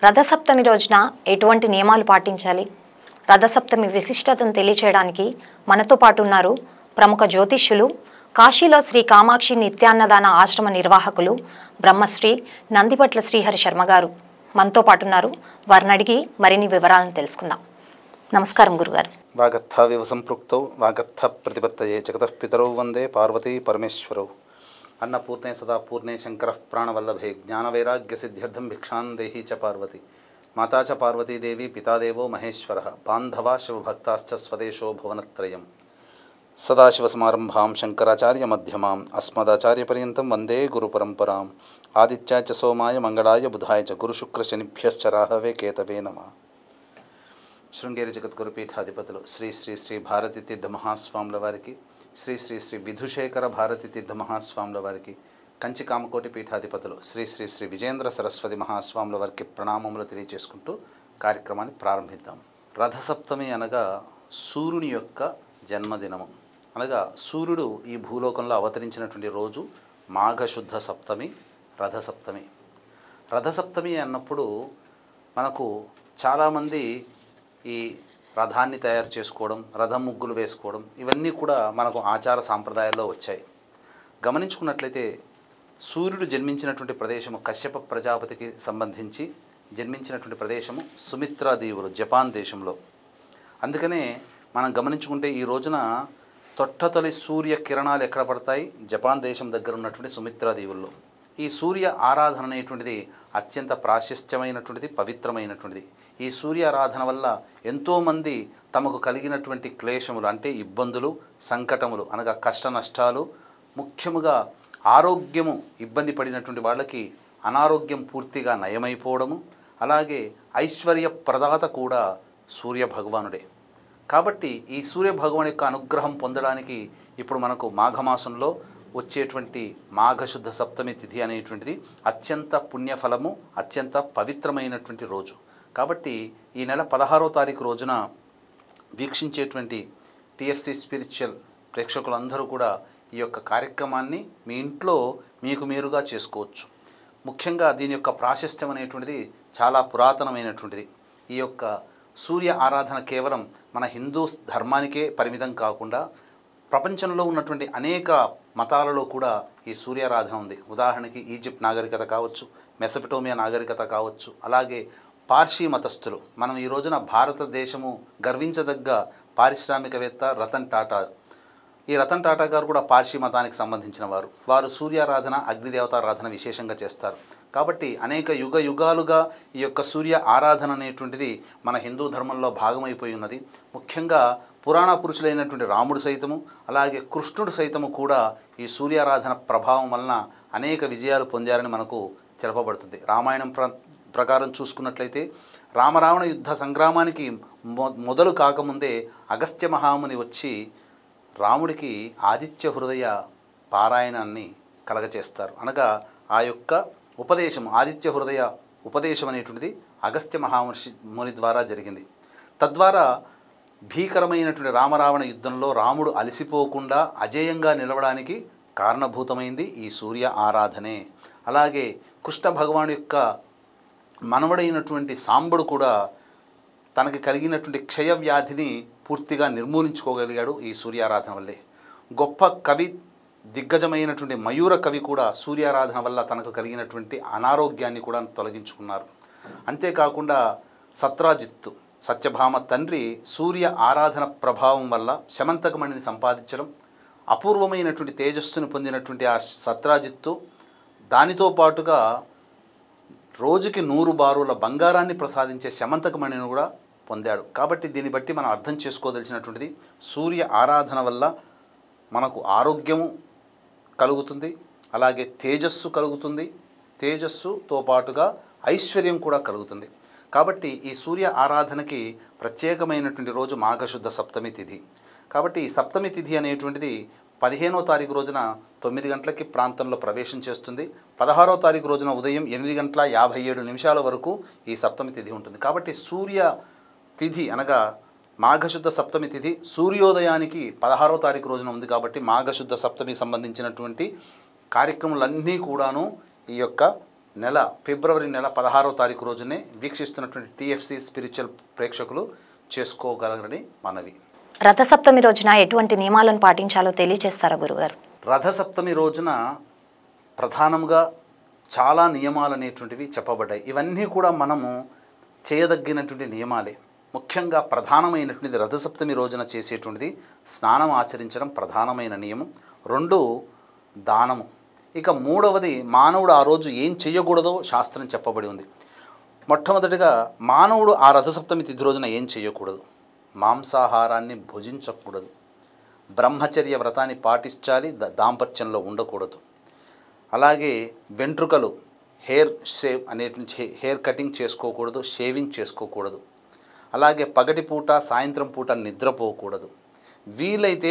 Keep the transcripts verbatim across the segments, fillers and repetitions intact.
రథసప్తమి రోజున ఎటువంటి నియమాలు పాటించాలి? రథసప్తమి విశిష్టతను తెలియచేయడానికి మనతో పాటు ఉన్నారు ప్రముఖ జ్యోతిష్యులు, కాశీలో శ్రీ కామాక్షి నిత్యాన్నదాన ఆశ్రమ నిర్వాహకులు బ్రహ్మశ్రీ నందిపట్ల శ్రీహరి శర్మ గారు మనతో పాటు ఉన్నారు. వారిని అడిగి మరిన్ని వివరాలను తెలుసుకుందాం. నమస్కారం గురుగారు. వాగర్థ సంపృక్తౌ వాగర్థ ప్రతిపత్తయే జగతః పితరౌ వందే పార్వతీ పరమేశ్వరౌ. అన్నపూర్ణే సదా పూర్ణే శంకర ప్రాణవల్లభే జ్ఞానవైరాగ్య సిద్ధ్యర్థం భిక్షాం దేహి చ పార్వతి. మాతా చ పార్వతీదేవి పితాదేవో మహేశ్వర బాంధవా శివభక్తాశ్చ స్వదేశో భువనత్రయం. సదాశివసమారంభాం శంకరాచార్య మధ్యమాం అస్మదాచార్యపర్యంతం వందే గురుపరంపరాం. ఆదిత్యాయ చ సోమాయ మంగళాయ బుధాయ చ గురుశుక్రశనిభ్యశ్చ రాహవే కేతవే నమః. శృంగేరి జగద్గురు పీఠాధిపతులు శ్రీ శ్రీ శ్రీ భారతీ తీర్థ మహాస్వాముల వారికి, శ్రీ శ్రీ శ్రీ విధుశేఖర భారతీ తీర్థ మహాస్వాముల వారికి, కంచి కామకోటి పీఠాధిపతులు శ్రీ శ్రీ శ్రీ విజేంద్ర సరస్వతి మహాస్వాముల వారికి ప్రణామములు తెలియజేసుకుంటూ కార్యక్రమాన్ని ప్రారంభిద్దాం. రథసప్తమి అనగా సూర్యుని యొక్క జన్మదినము, అనగా సూర్యుడు ఈ భూలోకంలో అవతరించినటువంటి రోజు మాఘశుద్ధ సప్తమి, రథసప్తమి. రథసప్తమి అన్నప్పుడు మనకు చాలామంది ఈ రథాన్ని తయారు చేసుకోవడం, రథం ముగ్గులు వేసుకోవడం, ఇవన్నీ కూడా మనకు ఆచార సాంప్రదాయాల్లో వచ్చాయి. గమనించుకున్నట్లయితే సూర్యుడు జన్మించినటువంటి ప్రదేశము కశ్యప ప్రజాపతికి సంబంధించి జన్మించినటువంటి ప్రదేశము సుమిత్రా దీవులు, జపాన్ దేశంలో. అందుకనే మనం గమనించుకుంటే ఈ రోజున తొట్టతొలి సూర్య కిరణాలు ఎక్కడ పడతాయి? జపాన్ దేశం దగ్గర ఉన్నటువంటి సుమిత్రా దీవుల్లో. ఈ సూర్య ఆరాధన అనేటువంటిది అత్యంత ప్రాశస్త్యమైనటువంటిది, పవిత్రమైనటువంటిది. ఈ సూర్య ఆరాధన వల్ల ఎంతోమంది తమకు కలిగినటువంటి క్లేశములు అంటే ఇబ్బందులు, సంకటములు అనగా కష్ట నష్టాలు, ముఖ్యముగా ఆరోగ్యము ఇబ్బంది పడినటువంటి వాళ్ళకి అనారోగ్యం పూర్తిగా నయమైపోవడము, అలాగే ఐశ్వర్య ప్రదాత కూడా సూర్య భగవానుడే. కాబట్టి ఈ సూర్య భగవాన్ యొక్క అనుగ్రహం పొందడానికి ఇప్పుడు మనకు మాఘమాసంలో వచ్చేటువంటి మాఘశుద్ధ సప్తమి తిథి అనేటువంటిది అత్యంత పుణ్యఫలము, అత్యంత పవిత్రమైనటువంటి రోజు. కాబట్టి ఈ నెల పదహారో తారీఖు రోజున వీక్షించేటువంటి టిఎఫ్సి స్పిరిచువల్ ప్రేక్షకులందరూ కూడా ఈ యొక్క కార్యక్రమాన్ని మీ ఇంట్లో మీకు మీరుగా చేసుకోవచ్చు. ముఖ్యంగా దీని యొక్క ప్రాశస్త్యం అనేటువంటిది చాలా పురాతనమైనటువంటిది. ఈ యొక్క సూర్య ఆరాధన కేవలం మన హిందూ ధర్మానికే పరిమితం కాకుండా ప్రపంచంలో ఉన్నటువంటి అనేక మతాలలో కూడా ఈ సూర్యారాధన ఉంది. ఉదాహరణకి ఈజిప్ట్ నాగరికత కావచ్చు, మెసపటోమియా నాగరికత కావచ్చు, అలాగే పార్సీ మతస్థులు. మనం ఈ రోజున భారతదేశము గర్వించదగ్గ పారిశ్రామికవేత్త రతన్ టాటా, ఈ రతన్ టాటా గారు కూడా పార్సీ మతానికి సంబంధించిన వారు. వారు సూర్యారాధన, అగ్నిదేవతారాధన విశేషంగా చేస్తారు. కాబట్టి అనేక యుగ యుగాలుగా ఈ యొక్క సూర్య ఆరాధన అనేటువంటిది మన హిందూ ధర్మంలో భాగమైపోయి ఉన్నది. ముఖ్యంగా పురాణ పురుషులైనటువంటి రాముడు సైతము, అలాగే కృష్ణుడు సైతము కూడా ఈ సూర్యారాధన ప్రభావం వలన అనేక విజయాలు పొందారని మనకు తెలపబడుతుంది. రామాయణం ప్ర ప్రకారం చూసుకున్నట్లయితే రామరావణ యుద్ధ సంగ్రామానికి మొ మొదలు కాకముందే అగస్త్య మహాముని వచ్చి రాముడికి ఆదిత్య హృదయ పారాయణాన్ని కలగచేస్తారు. అనగా ఆ యొక్క ఉపదేశం, ఆదిత్య హృదయ ఉపదేశం అనేటువంటిది అగస్త్య మహాముని ముని ద్వారా జరిగింది. తద్వారా భీకరమైనటువంటి రామరావణ యుద్ధంలో రాముడు అలసిపోకుండా అజేయంగా నిలవడానికి కారణభూతమైంది ఈ సూర్య ఆరాధనే. అలాగే కృష్ణ భగవాను యొక్క మనవడైనటువంటి సాంబడు కూడా తనకి కలిగినటువంటి క్షయ వ్యాధిని పూర్తిగా నిర్మూలించుకోగలిగాడు ఈ సూర్యారాధన వల్లే. గొప్ప కవి, దిగ్గజమైనటువంటి మయూర కవి కూడా సూర్యారాధన వల్ల తనకు కలిగినటువంటి అనారోగ్యాన్ని కూడా తొలగించుకున్నారు. అంతేకాకుండా సత్రాజిత్తు, సత్యభామ తండ్రి సూర్య ఆరాధన ప్రభావం వల్ల శమంతకమణిని సంపాదించడం, అపూర్వమైనటువంటి తేజస్సును పొందినటువంటి ఆ సత్రాజిత్తు దానితో పాటుగా రోజుకి నూరు బారుల బంగారాన్ని ప్రసాదించే శమంతకమణిని కూడా పొందాడు. కాబట్టి దీన్ని బట్టి మనం అర్థం చేసుకోదలిసినటువంటిది సూర్య ఆరాధన వల్ల మనకు ఆరోగ్యము కలుగుతుంది, అలాగే తేజస్సు కలుగుతుంది, తేజస్సుతో పాటుగా ఐశ్వర్యం కూడా కలుగుతుంది. కాబట్టి ఈ సూర్య ఆరాధనకి ప్రత్యేకమైనటువంటి రోజు మాఘశుద్ధ సప్తమి తిథి. కాబట్టి ఈ సప్తమి తిథి అనేటువంటిది పదిహేనో తారీఖు రోజున తొమ్మిది గంటలకి ప్రాంతంలో ప్రవేశం చేస్తుంది. పదహారో తారీఖు రోజున ఉదయం ఎనిమిది గంటల యాభై ఏడు నిమిషాల వరకు ఈ సప్తమి తిథి ఉంటుంది. కాబట్టి సూర్య తిథి అనగా మాఘశుద్ధ సప్తమి తిథి సూర్యోదయానికి పదహారో తారీఖు రోజున ఉంది. కాబట్టి మాఘశుద్ధ సప్తమికి సంబంధించినటువంటి కార్యక్రమాలన్నీ కూడాను ఈ యొక్క నెల ఫిబ్రవరి నెల పదహారవ తారీఖు రోజునే వీక్షిస్తున్నటువంటి టీఎఫ్సి స్పిరిచువల్ ప్రేక్షకులు చేసుకోగలరని మనవి. రథసప్తమి రోజున ఎటువంటి నియమాలను పాటించాలో తెలియజేస్తారా గురుగారు? రథసప్తమి రోజున ప్రధానంగా చాలా నియమాలు అనేటువంటివి చెప్పబడ్డాయి. ఇవన్నీ కూడా మనము చేయదగినటువంటి నియమాలే. ముఖ్యంగా ప్రధానమైనటువంటిది రథసప్తమి రోజున చేసేటువంటిది స్నానం ఆచరించడం ప్రధానమైన నియమం. రెండు దానము. ఇక మూడవది మానవుడు ఆ రోజు ఏం చేయకూడదో శాస్త్రం చెప్పబడి ఉంది. మొట్టమొదటిగా మానవుడు ఆ రథసప్తమి తిథి రోజున ఏం చేయకూడదు? మాంసాహారాన్ని భుజించకూడదు, బ్రహ్మచర్య వ్రతాన్ని పాటించాలి, దాంపత్యంలో ఉండకూడదు. అలాగే వెంట్రుకలు హెయిర్ షేవ్ అనేటువంటి హెయిర్ కటింగ్ చేసుకోకూడదు, షేవింగ్ చేసుకోకూడదు. అలాగే పగటిపూట సాయంత్రం పూట నిద్రపోకూడదు. వీలైతే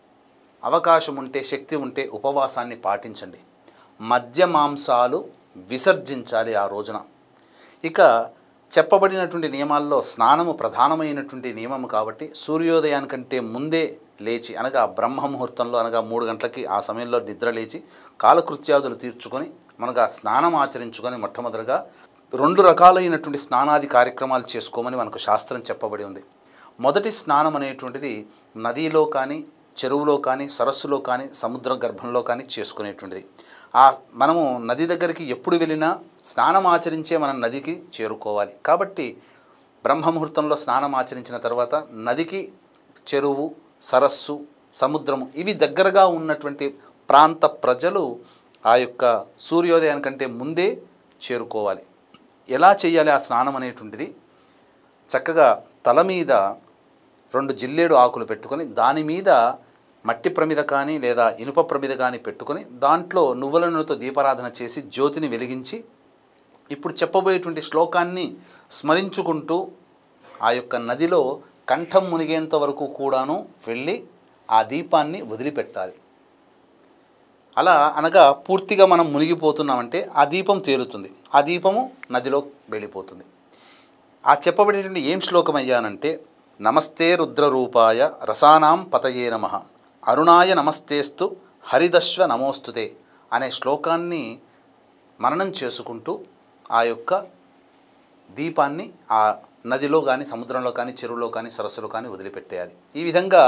అవకాశం ఉంటే శక్తి ఉంటే ఉపవాసాన్ని పాటించండి. మద్య మాంసాలు విసర్జించాలి ఆ రోజున. ఇక చెప్పబడినటువంటి నియమాల్లో స్నానము ప్రధానమైనటువంటి నియమము కాబట్టి సూర్యోదయానికంటే ముందే లేచి అనగా బ్రహ్మ ముహూర్తంలో అనగా మూడు గంటలకి ఆ సమయంలో నిద్ర లేచి కాలకృత్యాదులు తీర్చుకొని మనగా స్నానం ఆచరించుకొని మొట్టమొదటిగా రెండు రకాలైనటువంటి స్నానాది కార్యక్రమాలు చేసుకోమని మనకు శాస్త్రం చెప్పబడి ఉంది. మొదటి స్నానం అనేటువంటిది నదిలో కానీ చెరువులో కానీ సరస్సులో కానీ సముద్ర గర్భంలో కానీ చేసుకునేటువంటిది. ఆ మనము నది దగ్గరికి ఎప్పుడు వెళ్ళినా స్నానం ఆచరించే మనం నదికి చేరుకోవాలి. కాబట్టి బ్రహ్మముహూర్తంలో స్నానం ఆచరించిన తర్వాత నదికి, చెరువు, సరస్సు, సముద్రము ఇవి దగ్గరగా ఉన్నటువంటి ప్రాంత ప్రజలు ఆ యొక్క సూర్యోదయానికంటే ముందే చేరుకోవాలి. ఎలా చేయాలి ఆ స్నానం అనేటువంటిది? చక్కగా తల మీద రెండు జిల్లేడు ఆకులు పెట్టుకొని దాని మీద మట్టి ప్రమిద కానీ లేదా ఇనుప ప్రమిద కానీ పెట్టుకొని దాంట్లో నువ్వుల నూనెతో దీపారాధన చేసి జ్యోతిని వెలిగించి ఇప్పుడు చెప్పబోయేటువంటి శ్లోకాన్ని స్మరించుకుంటూ ఆ యొక్క నదిలో కంఠం మునిగేంత వరకు కూడాను వెళ్ళి ఆ దీపాన్ని వదిలిపెట్టాలి. అలా అనగా పూర్తిగా మనం మునిగిపోతున్నామంటే ఆ దీపం తేలుతుంది, ఆ దీపము నదిలో వెళ్ళిపోతుంది. ఆ చెప్పబడేటువంటి ఏం శ్లోకం అయ్యానంటే నమస్తే రుద్రరూపాయ రసానాం పతయే నమః అరుణాయ నమస్తేస్తు హరిదశ్వ నమోస్తుతే అనే శ్లోకాన్ని మననం చేసుకుంటూ ఆ యొక్క దీపాన్ని ఆ నదిలో కానీ సముద్రంలో కానీ చెరువులో కానీ సరస్సులో కానీ వదిలిపెట్టేయాలి. ఈ విధంగా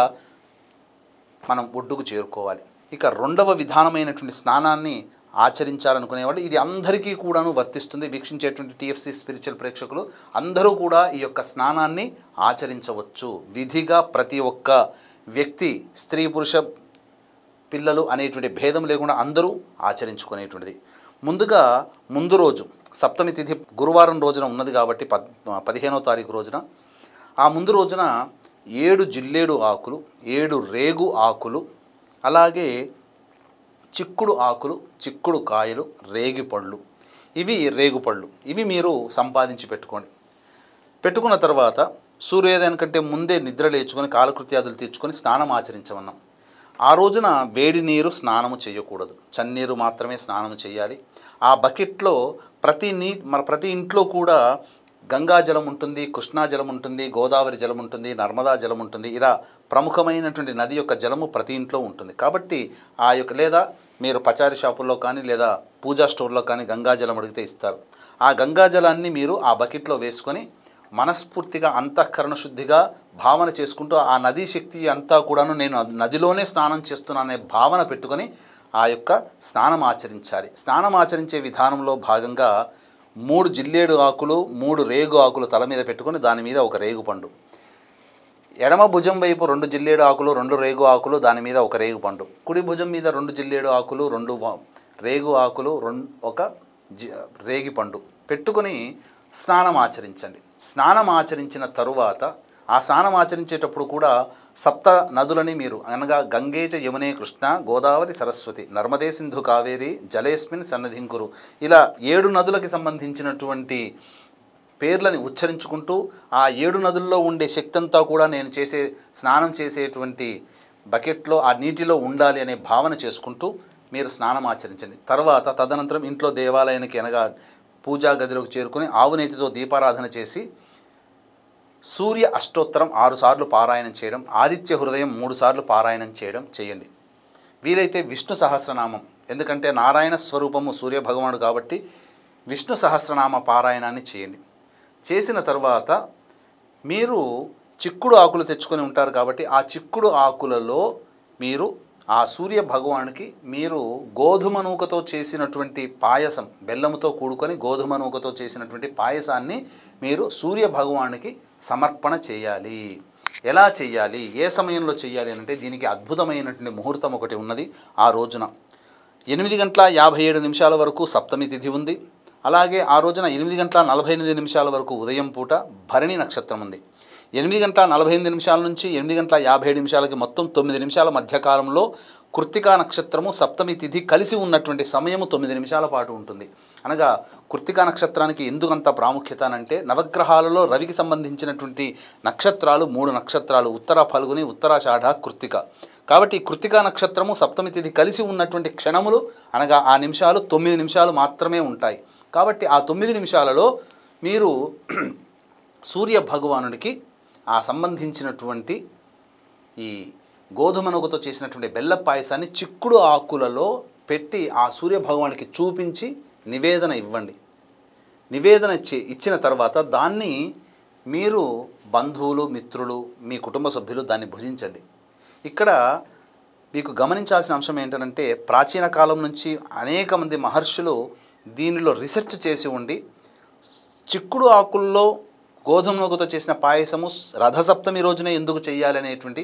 మనం ఒడ్డుకు చేరుకోవాలి. ఇక రెండవ విధానమైనటువంటి స్నానాన్ని ఆచరించాలనుకునేవాళ్ళు ఇది అందరికీ కూడాను వర్తిస్తుంది. వీక్షించేటువంటి టీఎఫ్సి స్పిరిచువల్ ప్రేక్షకులు అందరూ కూడా ఈ యొక్క స్నానాన్ని ఆచరించవచ్చు. విధిగా ప్రతి ఒక్క వ్యక్తి స్త్రీ పురుష పిల్లలు అనేటువంటి భేదం లేకుండా అందరూ ఆచరించుకునేటువంటిది. ముందుగా ముందు రోజు సప్తమి తిథి గురువారం రోజున ఉన్నది కాబట్టి పద్ పదిహేనవ తారీఖు రోజున ఆ ముందు రోజున ఏడు జిల్లేడు ఆకులు, ఏడు రేగు ఆకులు, అలాగే చిక్కుడు ఆకులు, చిక్కుడు కాయలు, రేగి పళ్ళు, ఇవి రేగుపళ్ళు ఇవి మీరు సంపాదించి పెట్టుకోండి. పెట్టుకున్న తర్వాత సూర్యోదయానికంటే ముందే నిద్ర లేచుకొని కాలకృత్యాదులు తీర్చుకొని స్నానం ఆచరించమన్నాం. ఆ రోజున వేడి నీరు స్నానము చేయకూడదు, చన్నీరు మాత్రమే స్నానము చేయాలి. ఆ బకెట్లో ప్రతి నీ మన ప్రతి ఇంట్లో కూడా గంగా జలం ఉంటుంది, కృష్ణా జలం ఉంటుంది, గోదావరి జలం ఉంటుంది, నర్మదా జలం ఉంటుంది. ఇలా ప్రముఖమైనటువంటి నది యొక్క జలము ప్రతి ఇంట్లో ఉంటుంది. కాబట్టి ఆ యొక్క లేదా మీరు పచారీ షాపుల్లో కానీ లేదా పూజా స్టోర్లో కానీ గంగా జలం అడిగితే ఇస్తారు. ఆ గంగా జలాన్ని మీరు ఆ బకెట్లో వేసుకొని మనస్ఫూర్తిగా అంతఃకరణ శుద్ధిగా భావన చేసుకుంటూ ఆ నదీ శక్తి అంతా కూడాను నేను నదిలోనే స్నానం చేస్తున్నాననే భావన పెట్టుకొని ఆ యొక్క స్నానం ఆచరించాలి. స్నానం ఆచరించే విధానంలో భాగంగా మూడు జిల్లేడు ఆకులు, మూడు రేగు ఆకులు తల మీద పెట్టుకొని దాని మీద ఒక రేగు పండు, ఎడమ భుజం వైపు రెండు జిల్లేడు ఆకులు, రెండు రేగు ఆకులు, దాని మీద ఒక రేగు పండు, కుడి భుజం మీద రెండు జిల్లేడు ఆకులు, రెండు రేగు ఆకులు, రెండు ఒక జి రేగి పండు పెట్టుకొని స్నానం ఆచరించండి. స్నానం ఆచరించిన తరువాత ఆ స్నానం ఆచరించేటప్పుడు కూడా సప్త నదులని మీరు అనగా గంగేచ యమునే కృష్ణ గోదావరి సరస్వతి నర్మదే సింధు కావేరి జలేస్మిన్ సన్నధింకురు ఇలా ఏడు నదులకి సంబంధించినటువంటి పేర్లని ఉచ్చరించుకుంటూ ఆ ఏడు నదుల్లో ఉండే శక్తి అంతా కూడా నేను చేసే స్నానం చేసేటువంటి బకెట్లో ఆ నీటిలో ఉండాలి అనే భావన చేసుకుంటూ మీరు స్నానం ఆచరించండి. తర్వాత తదనంతరం ఇంట్లో దేవాలయానికి అనగా పూజా గదిలోకి చేరుకొని ఆవునేతితో దీపారాధన చేసి సూర్య అష్టోత్తరం ఆరు సార్లు పారాయణం చేయడం, ఆదిత్య హృదయం మూడు సార్లు పారాయణం చేయడం చేయండి. వీలైతే విష్ణు సహస్రనామం, ఎందుకంటే నారాయణ స్వరూపము సూర్య భగవానుడు కాబట్టి విష్ణు సహస్రనామ పారాయణాన్ని చేయండి. చేసిన తర్వాత మీరు చిక్కుడు ఆకులు తెచ్చుకొని ఉంటారు కాబట్టి ఆ చిక్కుడు ఆకులలో మీరు ఆ సూర్య భగవానునికి మీరు గోధుమ నూకతో చేసినటువంటి పాయసం, బెల్లముతో కూడుకొని గోధుమ నూకతో చేసినటువంటి పాయసాన్ని మీరు సూర్య భగవానునికి సమర్పణ చేయాలి. ఎలా చేయాలి, ఏ సమయంలో చేయాలి అంటే దీనికి అద్భుతమైనటువంటి ముహూర్తం ఒకటి ఉన్నది. ఆ రోజున ఎనిమిది గంటల యాభై ఏడు నిమిషాల వరకు సప్తమి తిథి ఉంది. అలాగే ఆ రోజున ఎనిమిది గంటల నలభై ఎనిమిది నిమిషాల వరకు ఉదయం పూట భరణి నక్షత్రం ఉంది. ఎనిమిది గంటల నలభై ఎనిమిది నిమిషాల నుంచి ఎనిమిది గంటల యాభై ఏడు నిమిషాలకి మొత్తం తొమ్మిది నిమిషాల మధ్యకాలంలో కృత్తికా నక్షత్రము సప్తమి తిథి కలిసి ఉన్నటువంటి సమయము తొమ్మిది నిమిషాల పాటు ఉంటుంది. అనగా కృత్తికా నక్షత్రానికి ఎందుకంత ప్రాముఖ్యత అంటే నవగ్రహాలలో రవికి సంబంధించినటువంటి నక్షత్రాలు మూడు నక్షత్రాలు, ఉత్తర ఫల్గుని, ఉత్తరాషాఢ, కృత్తిక. కాబట్టి కృత్తికా నక్షత్రము సప్తమి తిథి కలిసి ఉన్నటువంటి క్షణములు అనగా ఆ నిమిషాలు తొమ్మిది నిమిషాలు మాత్రమే ఉంటాయి. కాబట్టి ఆ తొమ్మిది నిమిషాలలో మీరు సూర్య భగవానుడికి ఆ సంబంధించినటువంటి ఈ గోధుమ నూకతో చేసినటువంటి బెల్ల పాయసాన్ని చిక్కుడు ఆకులలో పెట్టి ఆ సూర్య భగవానికి చూపించి నివేదన ఇవ్వండి. నివేదన ఇచ్చి ఇచ్చిన తర్వాత దాన్ని మీరు బంధువులు, మిత్రులు, మీ కుటుంబ సభ్యులు దాన్ని భుజించండి. ఇక్కడ మీకు గమనించాల్సిన అంశం ఏంటంటే ప్రాచీన కాలం నుంచి అనేక మంది మహర్షులు దీనిలో రీసెర్చ్ చేసి ఉండి చిక్కుడు ఆకుల్లో గోధుమ నూకతో చేసిన పాయసము రథసప్తమి రోజునే ఎందుకు చేయాలి అనేటువంటి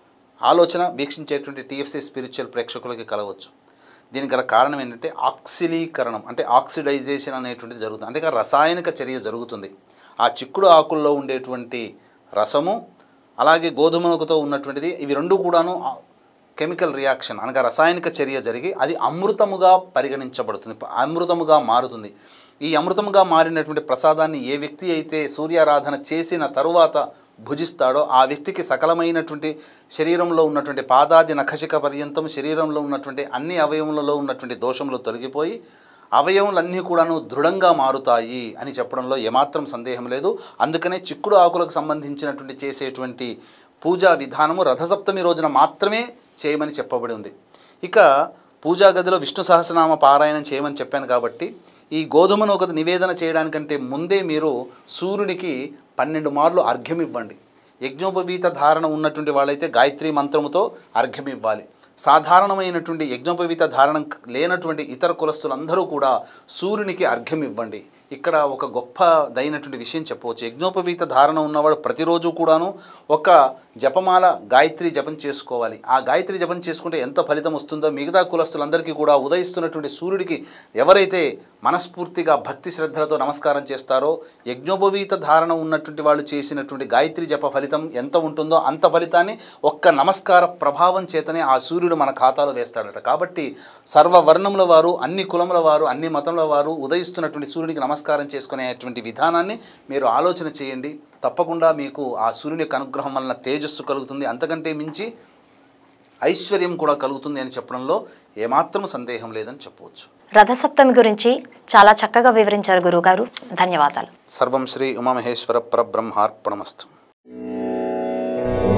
ఆలోచన వీక్షించేటువంటి టీఎఫ్సీ స్పిరిచువల్ ప్రేక్షకులకి కలవచ్చు. దీనికి గల కారణం ఏంటంటే ఆక్సిలీకరణం అంటే ఆక్సిడైజేషన్ అనేటువంటిది జరుగుతుంది. అంటే రసాయనిక చర్య జరుగుతుంది. ఆ చిక్కుడు ఆకుల్లో ఉండేటువంటి రసము అలాగే గోధుమ నూకతో ఉన్నటువంటిది ఇవి రెండు కూడాను కెమికల్ రియాక్షన్ అనగా రసాయనిక చర్య జరిగి అది అమృతముగా పరిగణించబడుతుంది, అమృతముగా మారుతుంది. ఈ అమృతముగా మారినటువంటి ప్రసాదాన్ని ఏ వ్యక్తి అయితే సూర్యారాధన చేసిన తరువాత భుజిస్తాడో ఆ వ్యక్తికి సకలమైనటువంటి శరీరంలో ఉన్నటువంటి పాదాది నఖశిక పర్యంతం శరీరంలో ఉన్నటువంటి అన్ని అవయవములలో ఉన్నటువంటి దోషములు తొలగిపోయి అవయవములన్నీ కూడాను దృఢంగా మారుతాయి అని చెప్పడంలో ఏమాత్రం సందేహం లేదు. అందుకనే చిక్కుడు ఆకులకు సంబంధించినటువంటి చేసేటువంటి పూజా విధానము రథసప్తమి రోజున మాత్రమే చేయమని చెప్పబడి ఉంది. ఇక పూజా గదిలో విష్ణు సహస్రనామ పారాయణం చేయమని చెప్పాను కాబట్టి ఈ గోధుమ నూక నివేదన చేయడానికంటే ముందే మీరు సూర్యుడికి పన్నెండు మార్లు అర్ఘ్యం ఇవ్వండి. యజ్ఞోపవీత ధారణ ఉన్నటువంటి వాళ్ళైతే గాయత్రి మంత్రముతో అర్ఘ్యం ఇవ్వాలి. సాధారణమైనటువంటి యజ్ఞోపవీత ధారణ లేనటువంటి ఇతర కులస్తులందరూ కూడా సూర్యునికి అర్ఘ్యం ఇవ్వండి. ఇక్కడ ఒక గొప్పదైనటువంటి విషయం చెప్పవచ్చు. యజ్ఞోపవీత ధారణ ఉన్నవాడు ప్రతిరోజు కూడాను ఒక జపమాల గాయత్రి జపం చేసుకోవాలి. ఆ గాయత్రి జపం చేసుకుంటే ఎంత ఫలితం వస్తుందో మిగతా కులస్తులందరికీ కూడా ఉదయిస్తున్నటువంటి సూర్యుడికి ఎవరైతే మనస్ఫూర్తిగా భక్తి శ్రద్ధలతో నమస్కారం చేస్తారో యజ్ఞోపవీత ధారణ ఉన్నటువంటి వాళ్ళు చేసినటువంటి గాయత్రి జప ఫలితం ఎంత ఉంటుందో అంత ఫలితాన్ని ఒక్క నమస్కార ప్రభావం చేతనే ఆ సూర్యుడు మన ఖాతాలో వేస్తాడట. కాబట్టి సర్వవర్ణముల వారు, అన్ని కులముల వారు, అన్ని మతముల వారు ఉదయిస్తున్నటువంటి సూర్యుడికి నమస్కారం చేసుకునేటువంటి విధానాన్ని మీరు ఆలోచన చేయండి. తప్పకుండా మీకు ఆ సూర్యుని యొక్క అనుగ్రహం వలన తేజస్సు కలుగుతుంది, అంతకంటే మించి ఐశ్వర్యం కూడా కలుగుతుంది అని చెప్పడంలో ఏమాత్రం సందేహం లేదని చెప్పవచ్చు. రథసప్తమి గురించి చాలా చక్కగా వివరించారు గురువుగారు. ధన్యవాదాలు. సర్వం శ్రీ ఉమామహేశ్వర పరబ్రహ్మార్పణమస్తు.